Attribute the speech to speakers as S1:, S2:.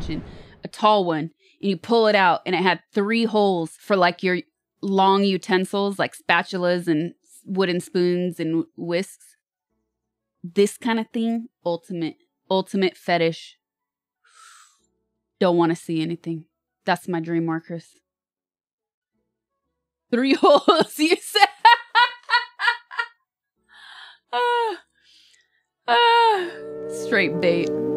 S1: kitchen, a tall one, and you pull it out and it had 3 holes for like your long utensils, like spatulas and wooden spoons and whisks. This kind of thing, ultimate fetish. Don't want to see anything. That's my dream, Marcus. 3 holes, you said. Straight bait.